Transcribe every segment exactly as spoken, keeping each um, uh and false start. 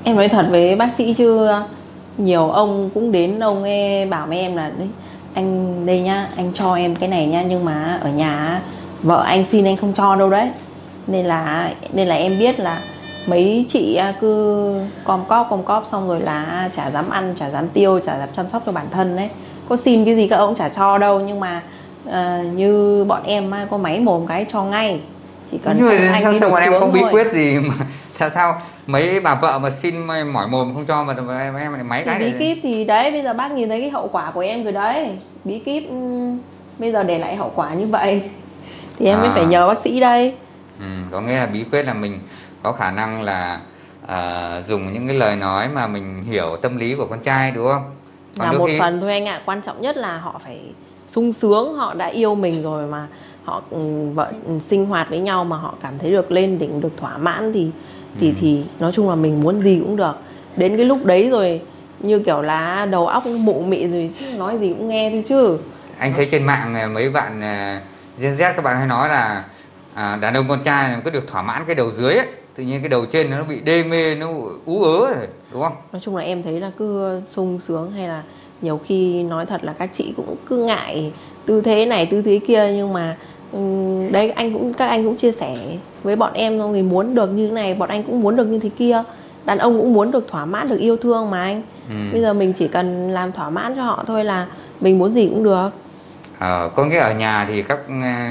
Em nói thật với bác sĩ chứ nhiều ông cũng đến ông ấy bảo với em là đấy, anh đây nhá, anh cho em cái này nhá, nhưng mà ở nhà vợ anh xin anh không cho đâu đấy. Nên là nên là em biết là mấy chị cứ com cóp com cóp xong rồi là chả dám ăn, chả dám tiêu, chả dám chăm sóc cho bản thân đấy. Có xin cái gì các ông chả cho đâu, nhưng mà uh, như bọn em có máy mồm cái cho ngay. Chỉ cần nhưng mà anh sao, đi sao bọn em có bí thôi. quyết gì mà sao sao mấy bà vợ mà xin mỏi mồm không cho mà em em lại máy Thì cái bí này. kíp thì đấy, bây giờ bác nhìn thấy cái hậu quả của em rồi đấy. Bí kíp um, bây giờ để lại hậu quả như vậy thì em À, mới phải nhờ bác sĩ đây. ừ, có nghĩa là bí quyết là mình có khả năng là à, dùng những cái lời nói mà mình hiểu tâm lý của con trai, đúng không? Còn Là đôi một khi phần thôi anh ạ. Quan trọng nhất là họ phải sung sướng, họ đã yêu mình rồi mà họ um, vợ um, sinh hoạt với nhau mà họ cảm thấy được lên đỉnh, được thỏa mãn thì thì ừ. thì nói chung là mình muốn gì cũng được. Đến cái lúc đấy rồi như kiểu là đầu óc mụ mị rồi chứ nói gì cũng nghe thôi chứ. Anh thấy trên mạng mấy bạn Gen Z các bạn hay nói là à, đàn ông con trai cứ được thỏa mãn cái đầu dưới ấy, tự nhiên cái đầu trên nó bị đê mê, nó ú ớ rồi, đúng không? Nói chung là em thấy là cứ sung sướng, hay là nhiều khi nói thật là các chị cũng cứ ngại tư thế này tư thế kia, nhưng mà um, đấy anh cũng các anh cũng chia sẻ với bọn em xong thì muốn được như thế này, bọn anh cũng muốn được như thế kia. Đàn ông cũng muốn được thỏa mãn, được yêu thương mà anh. ừ. Bây giờ mình chỉ cần làm thỏa mãn cho họ thôi là mình muốn gì cũng được. Ờ, có nghĩa ở nhà thì các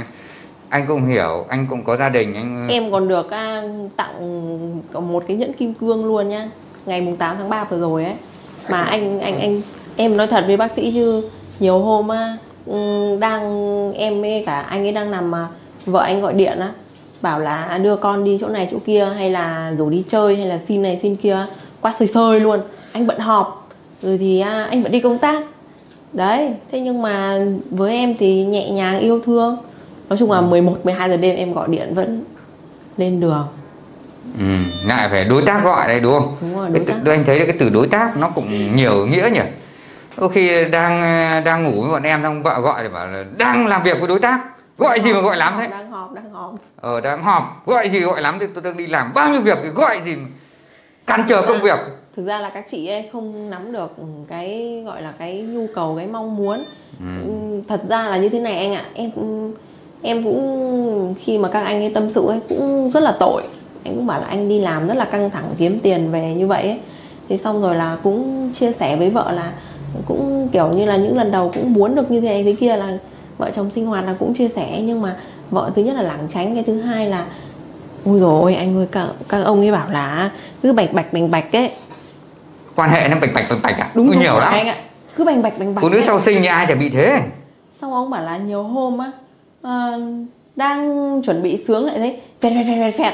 anh cũng hiểu, anh cũng có gia đình anh... Em còn được à, tặng một cái nhẫn kim cương luôn nhá, ngày mùng tám tháng ba vừa rồi ấy. Mà anh anh anh em nói thật với bác sĩ chứ nhiều hôm á, đang em với cả anh ấy đang nằm mà vợ anh gọi điện á, bảo là đưa con đi chỗ này chỗ kia, hay là rủ đi chơi, hay là xin này xin kia, quá sơi sơi luôn. Anh bận họp rồi thì à, anh bận đi công tác đấy. Thế nhưng mà với em thì nhẹ nhàng yêu thương. Nói chung là mười một, mười hai giờ đêm em gọi điện vẫn lên đường. Ừ, ngại phải đối tác gọi đây, đúng không? Đúng rồi, đối cái tác. từ, anh thấy cái từ đối tác nó cũng nhiều nghĩa nhỉ. Đôi khi đang đang ngủ với bọn em, xong vợ gọi thì bảo là đang làm việc với đối tác, gọi Đang gì họp, mà gọi lắm thế. đang họp đang họp Ờ, đang họp, gọi gì gọi lắm, thì tôi đang đi làm bao nhiêu việc thì gọi gì mà cản trở công việc. Thực ra là các chị ấy không nắm được cái gọi là cái nhu cầu, cái mong muốn. ừ. Thật ra là như thế này anh ạ, em em cũng khi mà các anh ấy tâm sự ấy cũng rất là tội. Anh cũng bảo là anh đi làm rất là căng thẳng kiếm tiền về như vậy ấy. Thế xong rồi là cũng chia sẻ với vợ là cũng kiểu như là những lần đầu cũng muốn được như thế này thế kia, là vợ chồng sinh hoạt là cũng chia sẻ. Nhưng mà vợ thứ nhất là lảng tránh, cái thứ hai là ôi dồi ôi anh ơi, các, các ông ấy bảo là cứ bạch bạch bạch bạch ấy. Quan hệ nó bạch bạch bạch bạch à? Đúng nhiều lắm anh ạ, cứ bạch bạch bạch bạch. Phụ nữ sau sinh như ai chả bị thế. Xong ông bảo là nhiều hôm á à, đang chuẩn bị sướng lại thấy phẹt phẹt phẹt phẹt phẹt.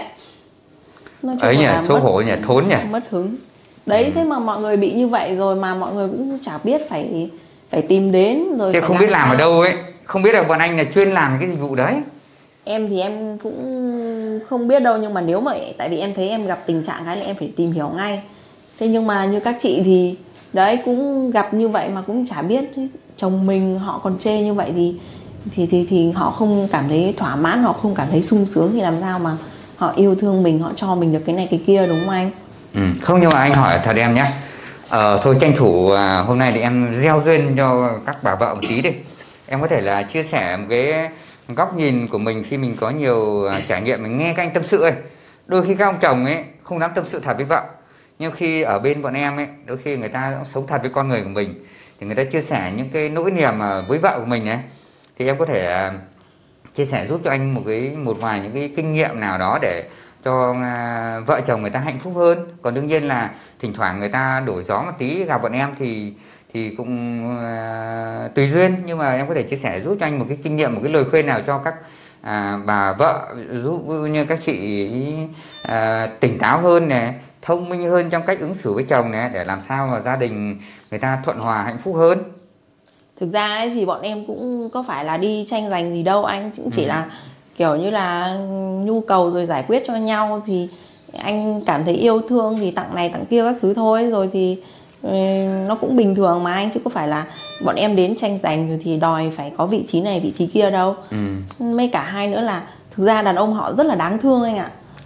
Ấy nhỉ, xấu hổ nhỉ, thốn nhỉ, mất hứng đấy. ừ. Thế mà mọi người bị như vậy rồi mà mọi người cũng chả biết phải phải tìm đến rồi, chứ không biết làm sao. Ở đâu ấy, không biết là bọn anh là chuyên làm cái dịch vụ đấy. Em thì em cũng không biết đâu, nhưng mà nếu mà tại vì em thấy em gặp tình trạng cái là em phải tìm hiểu ngay. Thế nhưng mà như các chị thì đấy cũng gặp như vậy mà cũng chả biết chồng mình họ còn chê như vậy thì thì thì thì họ không cảm thấy thỏa mãn, họ không cảm thấy sung sướng thì làm sao mà họ yêu thương mình, họ cho mình được cái này cái kia, đúng không anh? Ừ, không, nhưng mà anh hỏi thật em nhé. Ờ, thôi tranh thủ à, hôm nay thì em gieo duyên cho các bà vợ một tí đi. Em có thể là chia sẻ một cái góc nhìn của mình khi mình có nhiều à, trải nghiệm, mình nghe các anh tâm sự ấy. Đôi khi các ông chồng ấy không dám tâm sự thật với vợ, nhưng khi ở bên bọn em ấy, đôi khi người ta sống thật với con người của mình thì người ta chia sẻ những cái nỗi niềm mà với vợ của mình ấy, thì em có thể à, chia sẻ giúp cho anh một cái một vài những cái kinh nghiệm nào đó để cho uh, vợ chồng người ta hạnh phúc hơn. Còn đương nhiên là thỉnh thoảng người ta đổi gió một tí gặp bọn em thì thì cũng uh, tùy duyên, nhưng mà em có thể chia sẻ giúp cho anh một cái kinh nghiệm, một cái lời khuyên nào cho các uh, bà vợ, giúp như các chị uh, tỉnh táo hơn này, thông minh hơn trong cách ứng xử với chồng này, để làm sao mà gia đình người ta thuận hòa hạnh phúc hơn. Thực ra ấy thì bọn em cũng có phải là đi tranh giành gì đâu anh, cũng chỉ ừ. là kiểu như là nhu cầu rồi giải quyết cho nhau. Thì anh cảm thấy yêu thương thì tặng này tặng kia các thứ thôi, rồi thì ừ, nó cũng bình thường mà anh, chứ có phải là bọn em đến tranh giành rồi thì đòi phải có vị trí này vị trí kia đâu. ừ. Mấy cả hai nữa là thực ra đàn ông họ rất là đáng thương anh ạ.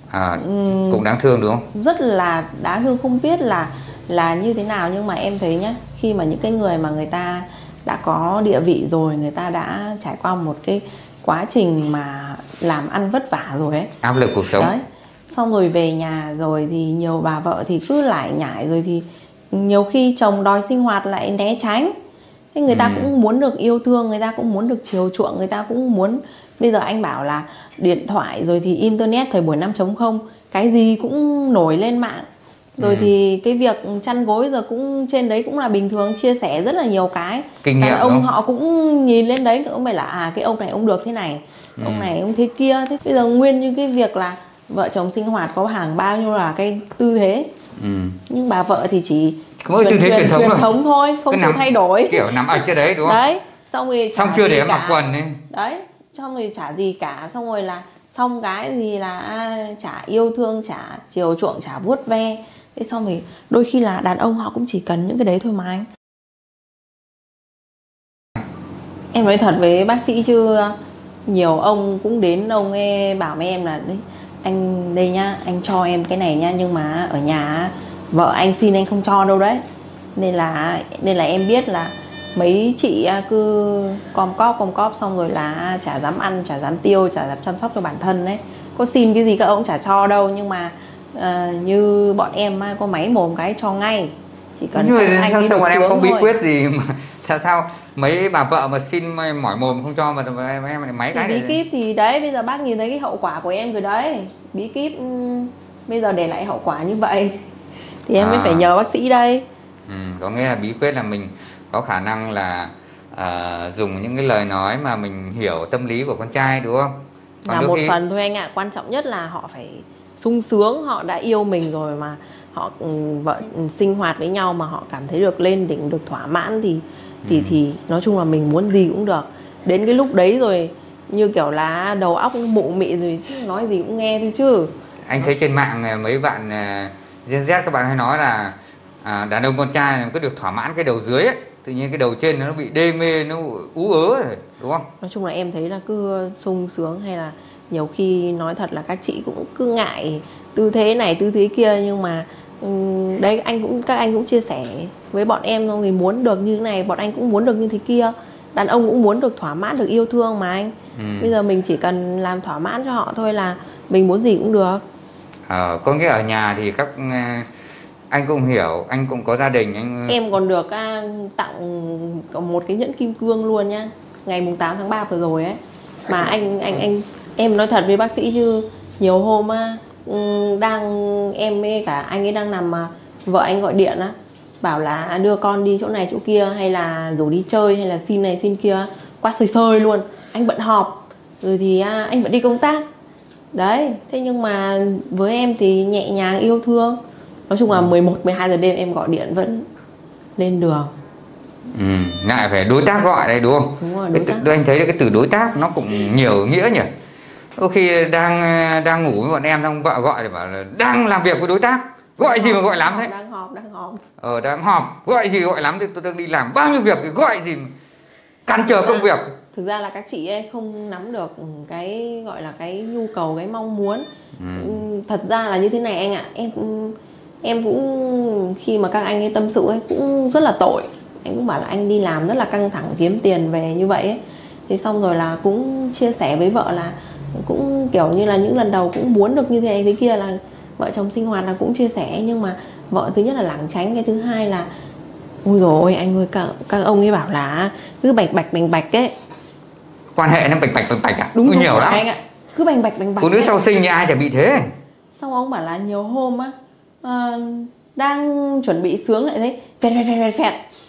À, um, cũng đáng thương đúng không? Rất là đáng thương, không biết là là như thế nào, nhưng mà em thấy nhá, khi mà những cái người mà người ta đã có địa vị rồi, người ta đã trải qua một cái quá trình mà làm ăn vất vả rồi ấy, áp lực cuộc sống đấy, xong rồi về nhà rồi thì nhiều bà vợ thì cứ lải nhải, rồi thì nhiều khi chồng đòi sinh hoạt lại né tránh. Thế người ta ừ. cũng muốn được yêu thương, người ta cũng muốn được chiều chuộng, người ta cũng muốn. Bây giờ anh bảo là điện thoại rồi thì internet thời buổi năm chấm không, cái gì cũng nổi lên mạng. Rồi ừ. thì cái việc chăn gối giờ cũng trên đấy cũng là bình thường, chia sẻ rất là nhiều cái. Kinh nghiệm đàn ông không? Họ cũng nhìn lên đấy, cũng phải là à cái ông này ông được thế này, ừ. ông này ông thế kia. Thế bây giờ nguyên như cái việc là vợ chồng sinh hoạt có hàng bao nhiêu là cái tư thế, ừ. nhưng bà vợ thì chỉ mỗi tư thế truyền thống, truyền thống thôi, không chịu thay đổi, kiểu nằm ở trên đấy đúng không? Đấy, xong rồi xong chưa để em mặc quần ấy. Đấy, xong rồi chả gì cả, xong rồi là xong cái gì là à, chả yêu thương, chả chiều chuộng, chả vuốt ve. Thế xong rồi đôi khi là đàn ông họ cũng chỉ cần những cái đấy thôi mà anh. Em nói thật với bác sĩ chứ nhiều ông cũng đến ông ấy bảo với em là đấy, anh đây nhá, anh cho em cái này nhá, nhưng mà ở nhà vợ anh xin anh không cho đâu đấy. Nên là nên là em biết là mấy chị cứ com cóp com cóp xong rồi là chả dám ăn, chả dám tiêu, chả dám chăm sóc cho bản thân đấy. Có xin cái gì các ông chả cho đâu, nhưng mà uh, như bọn em có máy mồm cái cho ngay. Chỉ cần nhưng mà anh sao, sao bọn em không bí thôi. quyết gì mà sao sao mấy bà vợ mà xin mỏi mồm không cho mà em em lại máy thì cái bí này. kíp thì đấy, bây giờ bác nhìn thấy cái hậu quả của em rồi đấy. Bí kíp um, bây giờ để lại hậu quả như vậy thì em à. mới phải nhờ bác sĩ đây. Ừ, có nghĩa là bí quyết là mình có khả năng là uh, dùng những cái lời nói mà mình hiểu tâm lý của con trai đúng không? Còn là một khi... phần thôi anh ạ. À. Quan trọng nhất là họ phải sung sướng, họ đã yêu mình rồi mà họ vợ sinh hoạt với nhau mà họ cảm thấy được lên đỉnh, được thỏa mãn thì thì ừ. thì nói chung là mình muốn gì cũng được. Đến cái lúc đấy rồi như kiểu là đầu óc mụ mị rồi chứ nói gì cũng nghe thôi chứ. Anh thấy trên mạng mấy bạn Gen Z các bạn hay nói là à, đàn ông con trai cứ được thỏa mãn cái đầu dưới ấy, tự nhiên cái đầu trên nó bị đê mê, nó ú ớ rồi đúng không? Nói chung là em thấy là cứ sung sướng, hay là nhiều khi nói thật là các chị cũng cứ ngại tư thế này tư thế kia, nhưng mà đấy anh cũng các anh cũng chia sẻ với bọn em thôi, thì muốn được như thế này bọn anh cũng muốn được như thế kia. Đàn ông cũng muốn được thỏa mãn, được yêu thương mà anh. ừ. Bây giờ mình chỉ cần làm thỏa mãn cho họ thôi là mình muốn gì cũng được. Ờ, có nghĩa ở nhà thì các anh cũng hiểu, anh cũng có gia đình anh... Em còn được à, tặng một cái nhẫn kim cương luôn nhá, ngày mùng tám tháng ba vừa rồi ấy. Mà anh anh anh em nói thật với bác sĩ chứ nhiều hôm á, đang em với cả anh ấy đang nằm mà vợ anh gọi điện á, bảo là đưa con đi chỗ này chỗ kia, hay là rủ đi chơi, hay là xin này xin kia, quá sơi sơi luôn. Anh bận họp rồi thì à, anh vẫn đi công tác đấy. Thế nhưng mà với em thì nhẹ nhàng yêu thương. Nói chung là mười một, mười hai giờ đêm em gọi điện vẫn lên đường. Ừ, ngại phải đối tác gọi đây đúng không? Đúng rồi, đối tác. Cái, anh thấy cái từ đối tác nó cũng nhiều nghĩa nhỉ. Đôi khi đang đang ngủ với bọn em, xong vợ gọi thì bảo là đang làm việc với đối tác. Gọi đang gì họp, mà gọi lắm thế? Đang họp, đang họp. Ờ, đang họp, gọi gì gọi lắm, thì tôi đang đi làm bao nhiêu việc thì gọi gì cản trở công việc. Thực ra là các chị ấy không nắm được cái gọi là cái nhu cầu, cái mong muốn. ừ. Thật ra là như thế này anh ạ, em em cũng khi mà các anh ấy tâm sự ấy cũng rất là tội. Anh cũng bảo là anh đi làm rất là căng thẳng kiếm tiền về như vậy ấy. Thế xong rồi là cũng chia sẻ với vợ là cũng kiểu như là những lần đầu cũng muốn được như thế này thế kia, là vợ chồng sinh hoạt là cũng chia sẻ. Nhưng mà vợ thứ nhất là lảng tránh, cái thứ hai là ôi dồi ôi anh ơi, các, các ông ấy bảo là cứ bạch bạch bạch bạch ấy. Quan hệ nó bạch bạch bạch bạch à? Đúng rồi, nhiều lắm anh ạ. Cứ bạch bạch bạch bạch. Phụ nữ sau sinh như ai chả bị thế. Xong ông bảo là nhiều hôm á à, đang chuẩn bị sướng lại thấy phẹt phẹt phẹt phẹt phẹt.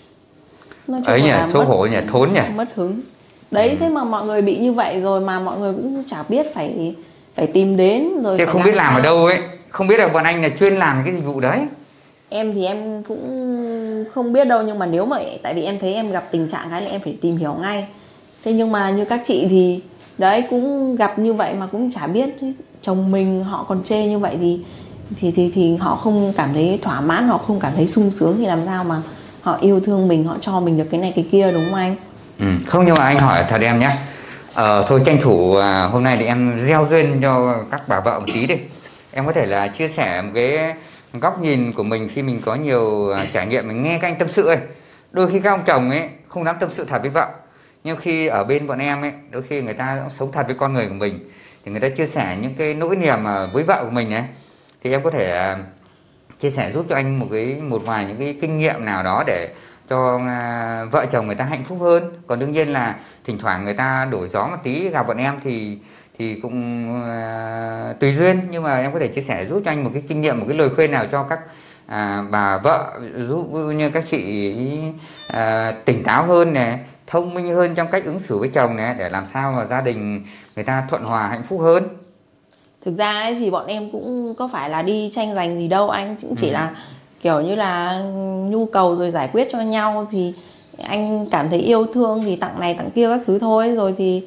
Ấy nhỉ, xấu hổ nhỉ, thốn nhỉ. Mất hứng. Đấy, ừ. Thế mà mọi người bị như vậy rồi mà mọi người cũng chả biết phải phải tìm đến rồi. Chứ không biết làm sao. Ở đâu ấy, không biết là bọn anh là chuyên làm cái dịch vụ đấy. Em thì em cũng không biết đâu, nhưng mà nếu mà tại vì em thấy em gặp tình trạng cái là em phải tìm hiểu ngay. Thế nhưng mà như các chị thì đấy cũng gặp như vậy mà cũng chả biết chồng mình họ còn chê như vậy thì thì thì thì họ không cảm thấy thỏa mãn, họ không cảm thấy sung sướng thì làm sao mà họ yêu thương mình, họ cho mình được cái này cái kia, đúng không anh? Ừ, không, nhưng mà anh hỏi thật em nhé. Ờ, thôi tranh thủ à, hôm nay thì em gieo duyên cho các bà vợ một tí đi. em có thể là chia sẻ một cái góc nhìn của mình khi mình có nhiều trải nghiệm, mình nghe các anh tâm sự ấy. Đôi khi các ông chồng ấy không dám tâm sự thật với vợ, nhưng khi ở bên bọn em ấy, đôi khi người ta sống thật với con người của mình thì người ta chia sẻ những cái nỗi niềm mà với vợ của mình ấy, thì em có thể chia sẻ giúp cho anh một cái một vài những cái kinh nghiệm nào đó để cho uh, vợ chồng người ta hạnh phúc hơn. Còn đương nhiên là thỉnh thoảng người ta đổi gió một tí gặp bọn em thì thì cũng uh, tùy duyên, nhưng mà em có thể chia sẻ giúp cho anh một cái kinh nghiệm, một cái lời khuyên nào cho các à, bà vợ, giúp như các chị à, tỉnh táo hơn này, thông minh hơn trong cách ứng xử với chồng này, để làm sao mà gia đình người ta thuận hòa hạnh phúc hơn. Thực ra ấy thì bọn em cũng có phải là đi tranh giành gì đâu anh, cũng chỉ ừ. là kiểu như là nhu cầu rồi giải quyết cho nhau, thì anh cảm thấy yêu thương thì tặng này tặng kia các thứ thôi, rồi thì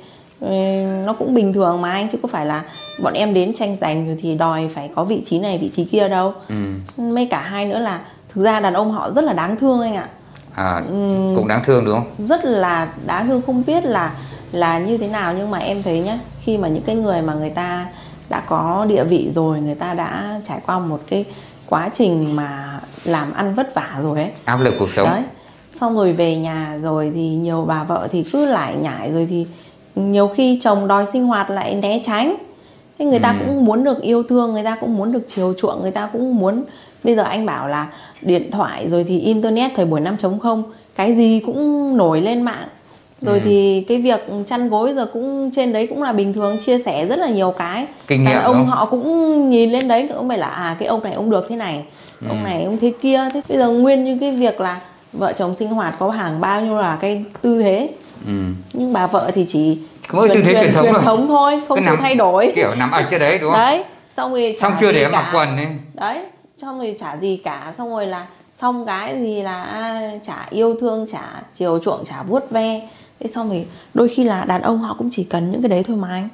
nó cũng bình thường mà anh, chứ có phải là bọn em đến tranh giành rồi thì đòi phải có vị trí này vị trí kia đâu. ừ. Mấy cả hai nữa là thực ra đàn ông họ rất là đáng thương anh ạ. À, ừ, cũng đáng thương đúng không? Rất là đáng thương, không biết là là như thế nào, nhưng mà em thấy nhá, khi mà những cái người mà người ta đã có địa vị rồi, người ta đã trải qua một cái quá trình mà làm ăn vất vả rồi ấy, áp lực cuộc sống đấy, xong rồi về nhà rồi thì nhiều bà vợ thì cứ lải nhải, rồi thì nhiều khi chồng đòi sinh hoạt lại né tránh. Thế người ừ. ta cũng muốn được yêu thương, người ta cũng muốn được chiều chuộng, người ta cũng muốn. Bây giờ anh bảo là điện thoại rồi thì internet thời buổi năm chấm không, cái gì cũng nổi lên mạng. Rồi ừ. thì cái việc chăn gối giờ cũng trên đấy cũng là bình thường, chia sẻ rất là nhiều cái. Kinh nghiệm ông không? Họ cũng nhìn lên đấy, cũng phải là à cái ông này ông được thế này, ừ. ông này ông thế kia. Thế bây giờ nguyên như cái việc là vợ chồng sinh hoạt có hàng bao nhiêu là cái tư thế. ừ. Nhưng bà vợ thì chỉ mỗi tư thế truyền thống, truyền thống thôi, không chịu thay đổi, kiểu nằm ở trên đấy đúng không? Đấy, xong rồi xong chưa để mặc quần ấy. Đấy, xong rồi chả gì cả, xong rồi là xong cái gì là à, chả yêu thương, chả chiều chuộng, chả vuốt ve. Thế xong rồi đôi khi là đàn ông họ cũng chỉ cần những cái đấy thôi mà anh.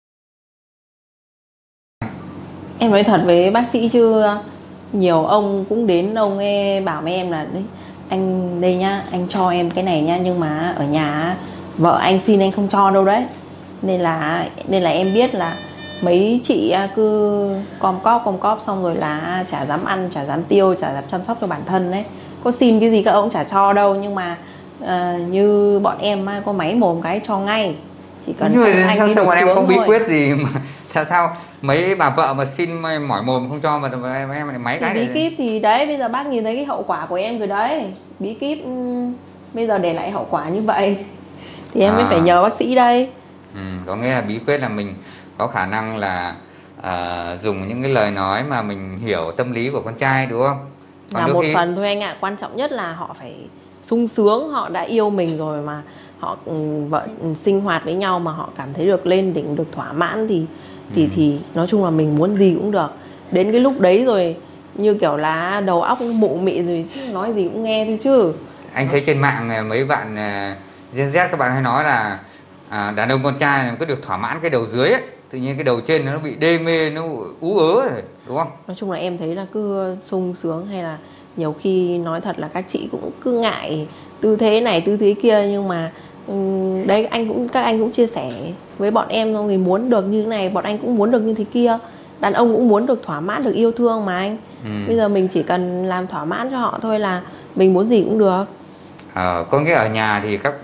Em nói thật với bác sĩ chứ nhiều ông cũng đến, ông ấy bảo với em là đấy anh đây nhá, anh cho em cái này nhá, nhưng mà ở nhà vợ anh xin anh không cho đâu đấy. Nên là nên là em biết là mấy chị cứ com cóp com cóp xong rồi là chả dám ăn, chả dám tiêu, chả dám chăm sóc cho bản thân đấy. Có xin cái gì các ông chả cho đâu, nhưng mà uh, như bọn em có máy mồm cái cho ngay. Chỉ cần nhưng mà anh sao, sao bọn em không bí thôi. quyết gì mà sao sao mấy bà vợ mà xin mỏi mồm không cho mà em em lại máy thì cái bí này. kíp thì đấy, bây giờ bác nhìn thấy cái hậu quả của em rồi đấy. Bí kíp um, bây giờ để lại hậu quả như vậy thì em à. mới phải nhờ bác sĩ đây. ừ, có nghĩa là bí quyết là mình có khả năng là uh, dùng những cái lời nói mà mình hiểu tâm lý của con trai đúng không? Còn là một khi... phần thôi anh ạ. À. Quan trọng nhất là họ phải sung sướng, họ đã yêu mình rồi mà họ vợ sinh hoạt với nhau mà họ cảm thấy được lên đỉnh, được thỏa mãn thì thì ừ. thì nói chung là mình muốn gì cũng được. Đến cái lúc đấy rồi như kiểu là đầu óc mụ mị rồi chứ nói gì cũng nghe thôi chứ. Anh thấy trên mạng mấy bạn Gen Z các bạn hay nói là à, đàn ông con trai cứ được thỏa mãn cái đầu dưới ấy, tự nhiên cái đầu trên nó bị đê mê, nó ú ớ rồi đúng không? Nói chung là em thấy là cứ sung sướng, hay là nhiều khi nói thật là các chị cũng cứ ngại tư thế này tư thế kia, nhưng mà đấy anh cũng các anh cũng chia sẻ với bọn em thôi, thì muốn được như thế này bọn anh cũng muốn được như thế kia. Đàn ông cũng muốn được thỏa mãn, được yêu thương mà anh. ừ. Bây giờ mình chỉ cần làm thỏa mãn cho họ thôi là mình muốn gì cũng được. Ờ, có nghĩa ở nhà thì các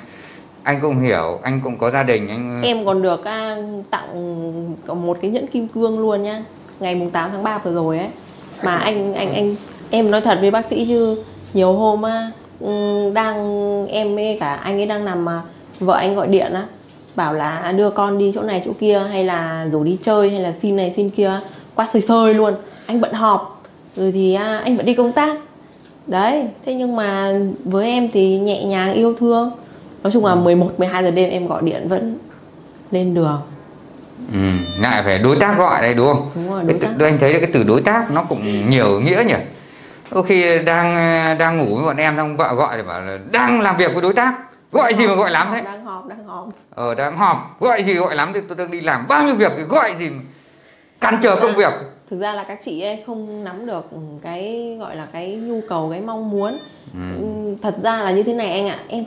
anh cũng hiểu, anh cũng có gia đình anh... Em còn được à, tặng một cái nhẫn kim cương luôn nhá, ngày mùng tám tháng ba vừa rồi ấy. Mà anh anh anh em nói thật với bác sĩ chứ nhiều hôm á, đang em với cả anh ấy đang nằm mà vợ anh gọi điện á, bảo là đưa con đi chỗ này chỗ kia, hay là rủ đi chơi, hay là xin này xin kia, quá sơi sơi luôn. Anh bận họp rồi thì à, anh vẫn đi công tác đấy. Thế nhưng mà với em thì nhẹ nhàng yêu thương. Nói chung là mười một, mười hai giờ đêm em gọi điện vẫn lên đường. Ừ, ngại phải đối tác gọi đây đúng không? Đúng rồi, đối tác. Cái, anh thấy cái từ đối tác nó cũng nhiều nghĩa nhỉ. Đôi khi đang đang ngủ với bọn em, xong vợ gọi thì bảo là đang làm việc với đối tác. Gọi đang gì họp, mà gọi lắm thế? Đang họp, đang họp. Ờ, đang họp, gọi gì gọi lắm thì tôi đang đi làm bao nhiêu việc thì gọi gì cản trở công việc. Thực ra là các chị ấy không nắm được cái gọi là cái nhu cầu, cái mong muốn. ừ. Thật ra là như thế này anh ạ. Em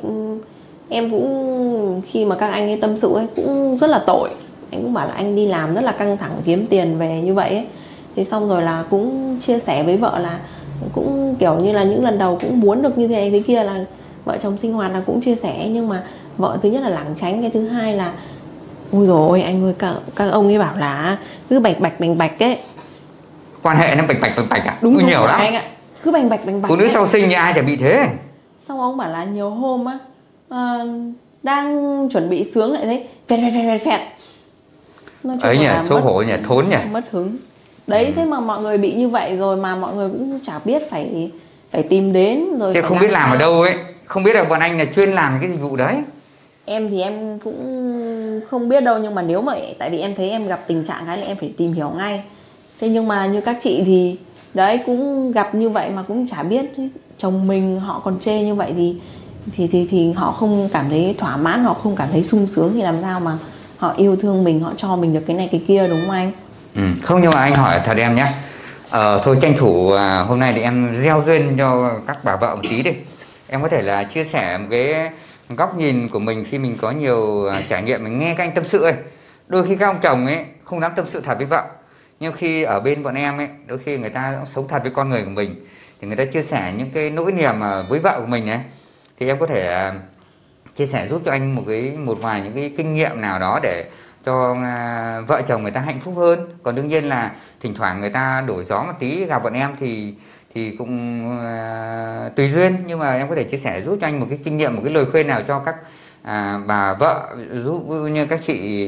em cũng khi mà các anh ấy tâm sự ấy cũng rất là tội. Anh cũng bảo là anh đi làm rất là căng thẳng kiếm tiền về như vậy ấy. Thế xong rồi là cũng chia sẻ với vợ là cũng kiểu như là những lần đầu cũng muốn được như thế này thế kia, là vợ chồng sinh hoạt là cũng chia sẻ, nhưng mà vợ thứ nhất là lảng tránh, cái thứ hai là ui dồi ôi anh ơi, các, các ông ấy bảo là cứ bạch bạch bạch bạch ấy. Quan hệ nó bạch bạch bạch bạch à? Đúng Ui, nhiều lắm anh ạ, cứ bạch bạch bạch bạch. Phụ nữ sau sinh như ai chả bị thế. Xong ông bảo là nhiều hôm á à, đang chuẩn bị sướng lại thấy phẹt phẹt phẹt phẹt phẹt. Ấy nhỉ, xấu hổ nhỉ, thốn nhỉ, mất hứng. Đấy, ừ. Thế mà mọi người bị như vậy rồi mà mọi người cũng chả biết phải phải tìm đến rồi. Chứ không biết làm sao ở đâu ấy, không biết là bọn anh là chuyên làm cái dịch vụ đấy. Em thì em cũng không biết đâu, nhưng mà nếu mà tại vì em thấy em gặp tình trạng cái là em phải tìm hiểu ngay. Thế nhưng mà như các chị thì đấy cũng gặp như vậy mà cũng chả biết. Chồng mình họ còn chê như vậy thì thì thì thì họ không cảm thấy thỏa mãn, họ không cảm thấy sung sướng thì làm sao mà họ yêu thương mình, họ cho mình được cái này cái kia, đúng không anh? Ừ, không, nhưng mà anh hỏi thật em nhé. Ờ, thôi tranh thủ à, hôm nay thì em gieo duyên cho các bà vợ một tí đi. Em có thể là chia sẻ một cái góc nhìn của mình khi mình có nhiều à, trải nghiệm, mình nghe các anh tâm sự ấy. Đôi khi các ông chồng ấy không dám tâm sự thật với vợ, nhưng khi ở bên bọn em ấy, đôi khi người ta sống thật với con người của mình thì người ta chia sẻ những cái nỗi niềm mà với vợ của mình ấy, thì em có thể à, chia sẻ giúp cho anh một cái một vài những cái kinh nghiệm nào đó để cho à, vợ chồng người ta hạnh phúc hơn. Còn đương nhiên là thỉnh thoảng người ta đổi gió một tí gặp bọn em thì thì cũng à, tùy duyên, nhưng mà em có thể chia sẻ giúp cho anh một cái kinh nghiệm, một cái lời khuyên nào cho các à, bà vợ, giúp như các chị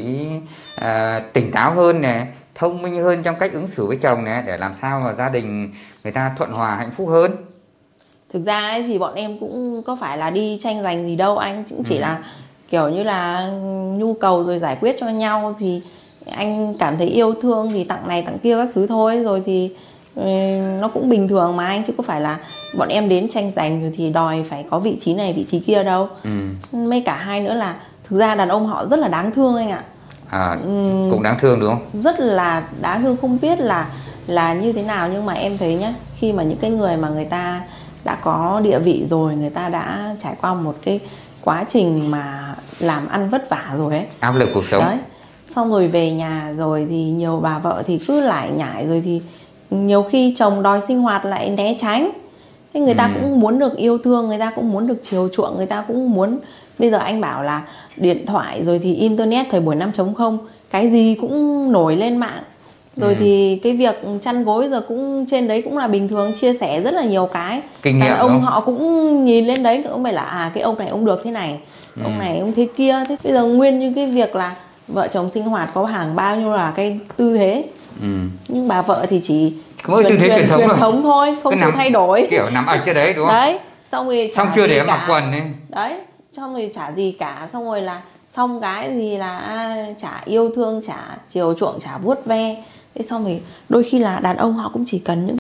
à, tỉnh táo hơn này, thông minh hơn trong cách ứng xử với chồng này, để làm sao mà gia đình người ta thuận hòa hạnh phúc hơn. Thực ra ấy thì bọn em cũng có phải là đi tranh giành gì đâu anh, cũng chỉ Ừ. là kiểu như là nhu cầu rồi giải quyết cho nhau, thì anh cảm thấy yêu thương thì tặng này tặng kia các thứ thôi, rồi thì ừ, nó cũng bình thường mà anh, chứ có phải là bọn em đến tranh giành rồi thì đòi phải có vị trí này vị trí kia đâu. Ừ. Mấy cả hai nữa là thực ra đàn ông họ rất là đáng thương anh ạ. À, ừ, cũng đáng thương đúng không? Rất là đáng thương, không biết là là như thế nào, nhưng mà em thấy nhá, khi mà những cái người mà người ta đã có địa vị rồi, người ta đã trải qua một cái quá trình mà làm ăn vất vả rồi ấy, áp lực cuộc sống đấy, xong rồi về nhà rồi thì nhiều bà vợ thì cứ lải nhải, rồi thì nhiều khi chồng đòi sinh hoạt lại né tránh. Thế người ta ừ. cũng muốn được yêu thương, người ta cũng muốn được chiều chuộng, người ta cũng muốn, bây giờ anh bảo là điện thoại rồi thì internet thời buổi năm chấm không, cái gì cũng nổi lên mạng. Rồi ừ. thì cái việc chăn gối giờ cũng trên đấy cũng là bình thường, chia sẻ rất là nhiều cái. Kinh nghiệm ông không? Họ cũng nhìn lên đấy, cũng phải là à cái ông này ông được thế này, ừ. ông này ông thế kia. Thế bây giờ nguyên như cái việc là vợ chồng sinh hoạt có hàng bao nhiêu là cái tư thế, ừ. nhưng bà vợ thì chỉ mỗi tư thế truyền thống, truyền thống thôi, không chịu thay đổi, kiểu nằm ở trên đấy đúng không? Đấy, xong rồi xong chưa để mặc quần ấy. Đấy, xong rồi chả gì cả, xong rồi là xong cái gì là à, chả yêu thương, chả chiều chuộng, chả vuốt ve. Thế xong rồi đôi khi là đàn ông họ cũng chỉ cần những